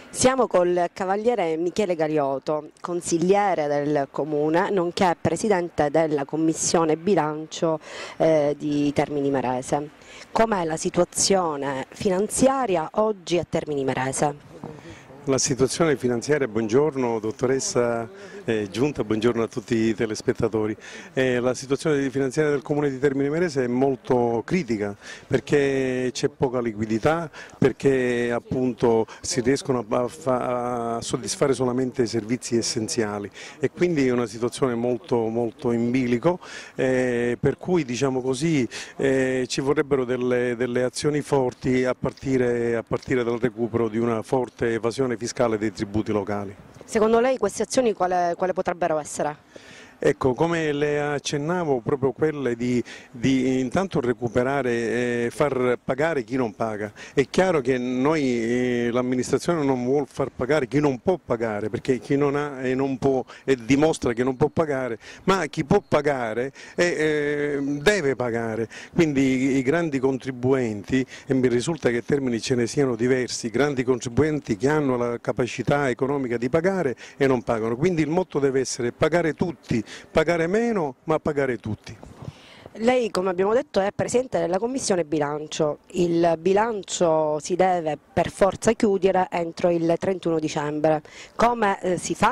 Siamo col Cavaliere Michele Galiotto, consigliere del Comune, nonché presidente della Commissione Bilancio di Termini Imerese. Com'è la situazione finanziaria oggi a Termini Imerese? La situazione finanziaria, buongiorno dottoressa Giunta, buongiorno a tutti i telespettatori. La situazione finanziaria del Comune di Termini Imerese è molto critica perché c'è poca liquidità, perché appunto si riescono a soddisfare solamente i servizi essenziali e quindi è una situazione molto in bilico, per cui diciamo così ci vorrebbero delle azioni forti a partire dal recupero di una forte evasione fiscale dei tributi locali. Secondo lei queste azioni quale potrebbero essere? Ecco, come le accennavo, proprio quelle di intanto recuperare, far pagare chi non paga. È chiaro che noi, l'amministrazione non vuole far pagare chi non può pagare, perché chi non ha e non può e dimostra che non può pagare, ma chi può pagare deve pagare. Quindi i grandi contribuenti, e mi risulta che a Termini ce ne siano diversi, grandi contribuenti che hanno la capacità economica di pagare e non pagano. Quindi il motto deve essere pagare tutti. Pagare meno ma pagare tutti. Lei, come abbiamo detto, è presidente della Commissione Bilancio. Il bilancio si deve per forza chiudere entro il 31 dicembre. Come si fa?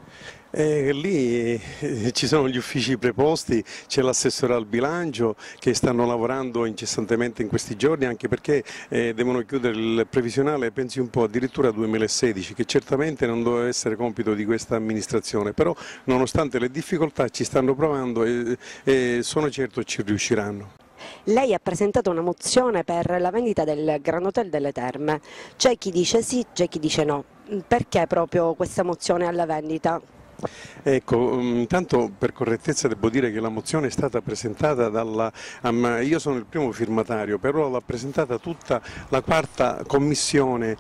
Lì ci sono gli uffici preposti, c'è l'assessore al bilancio che stanno lavorando incessantemente in questi giorni, anche perché devono chiudere il previsionale, pensi un po', addirittura 2016, che certamente non doveva essere compito di questa amministrazione, però nonostante le difficoltà ci stanno provando e sono certo ci riusciranno. Lei ha presentato una mozione per la vendita del Grand Hotel delle Terme. C'è chi dice sì, c'è chi dice no. Perché proprio questa mozione alla vendita? Ecco, intanto per correttezza devo dire che la mozione è stata presentata io sono il primo firmatario, però l'ha presentata tutta la quarta commissione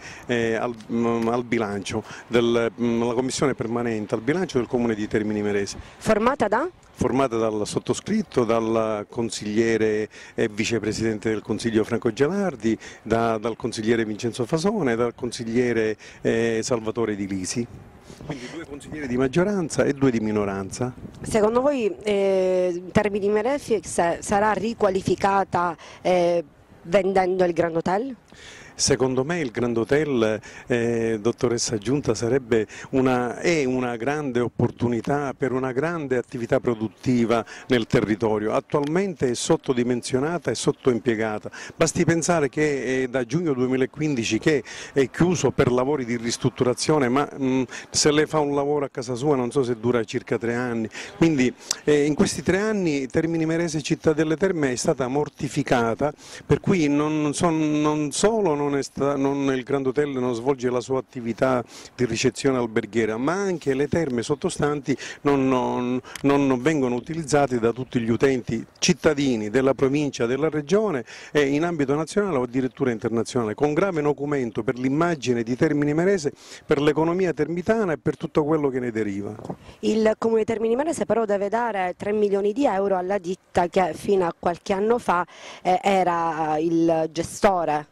al bilancio, la commissione permanente al bilancio del Comune di Termini Imerese. Formata da? Formata dal sottoscritto, dal consigliere e vicepresidente del Consiglio Franco Gialardi, dal consigliere Vincenzo Fasone, dal consigliere Salvatore Di Lisi. Quindi 2 consiglieri di maggioranza e 2 di minoranza. Secondo voi Termini Imerese sarà riqualificata vendendo il Grand Hotel? Secondo me il Grand Hotel, dottoressa Giunta, è una grande opportunità per una grande attività produttiva nel territorio. Attualmente è sottodimensionata e sottoimpiegata. Basti pensare che è da giugno 2015 che è chiuso per lavori di ristrutturazione, ma se lei fa un lavoro a casa sua non so se dura circa 3 anni. Quindi in questi 3 anni Termini Imerese Città delle Terme è stata mortificata, per cui non solo il Grand Hotel non svolge la sua attività di ricezione alberghiera, ma anche le terme sottostanti non vengono utilizzate da tutti gli utenti cittadini della provincia, della regione e in ambito nazionale o addirittura internazionale, con grave nocumento per l'immagine di Termini Imerese, per l'economia termitana e per tutto quello che ne deriva. Il Comune di Termini Imerese però deve dare 3 milioni di euro alla ditta che fino a qualche anno fa era il gestore.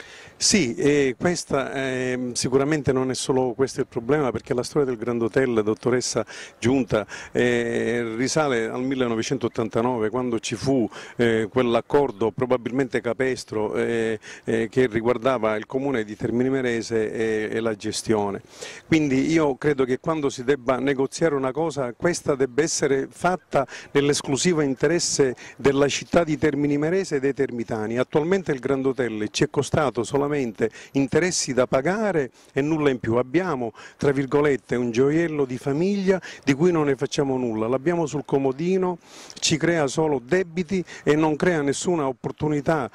Sì, sicuramente non è solo questo il problema, perché la storia del Grand Hotel, dottoressa Giunta, risale al 1989, quando ci fu quell'accordo probabilmente capestro che riguardava il Comune di Termini Imerese e la gestione. Quindi io credo che quando si debba negoziare una cosa, questa debba essere fatta nell'esclusivo interesse della città di Termini Imerese e dei termitani. Attualmente il Grand Hotel ci è costato solamente interessi da pagare e nulla in più. Abbiamo, tra virgolette, un gioiello di famiglia di cui non ne facciamo nulla, l'abbiamo sul comodino, ci crea solo debiti e non crea nessuna opportunità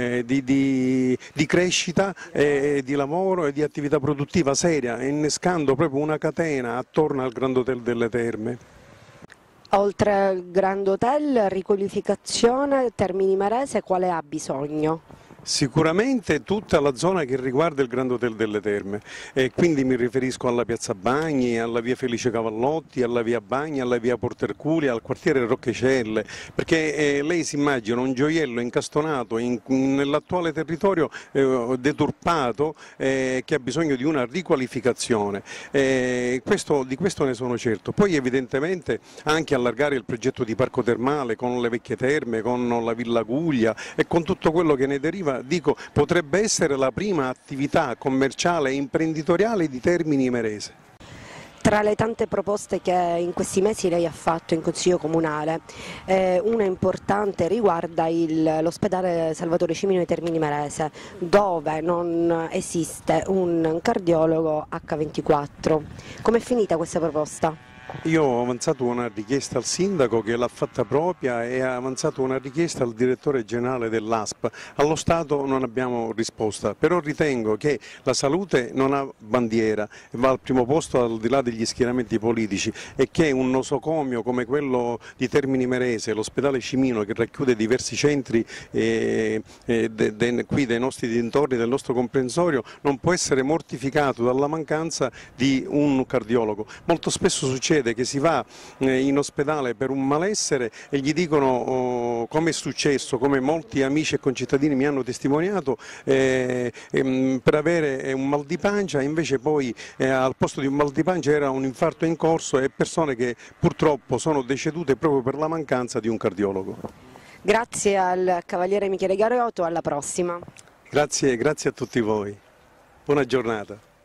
di crescita, di lavoro e di attività produttiva seria, innescando proprio una catena attorno al Grand Hotel delle Terme. Oltre al Grand Hotel, riqualificazione, Termini Imerese quale ha bisogno? Sicuramente tutta la zona che riguarda il Grand Hotel delle Terme, e quindi mi riferisco alla Piazza Bagni, alla via Felice Cavallotti, alla via Bagni, alla via Porterculi, al quartiere Roccecelle, perché lei si immagina un gioiello incastonato nell'attuale territorio deturpato, che ha bisogno di una riqualificazione. Di questo ne sono certo. Poi evidentemente anche allargare il progetto di parco termale con le vecchie terme, con la Villa Guglia e con tutto quello che ne deriva, dico, potrebbe essere la prima attività commerciale e imprenditoriale di Termini Imerese. Tra le tante proposte che in questi mesi lei ha fatto in Consiglio Comunale, una importante riguarda l'ospedale Salvatore Cimino di Termini Imerese, dove non esiste un cardiologo H24. Com'è finita questa proposta? Io ho avanzato una richiesta al sindaco che l'ha fatta propria e ha avanzato una richiesta al direttore generale dell'ASP. Allo Stato non abbiamo risposta, però ritengo che la salute non ha bandiera, va al primo posto al di là degli schieramenti politici, e che un nosocomio come quello di Termini Imerese, l'ospedale Cimino, che racchiude diversi centri qui dei nostri dintorni, del nostro comprensorio, non può essere mortificato dalla mancanza di un cardiologo. Molto spesso succede che si va in ospedale per un malessere e gli dicono, come è successo, come molti amici e concittadini mi hanno testimoniato, per avere un mal di pancia, invece poi al posto di un mal di pancia era un infarto in corso, e persone che purtroppo sono decedute proprio per la mancanza di un cardiologo. Grazie al Cavaliere Michele Gariotto, alla prossima. Grazie a tutti voi. Buona giornata.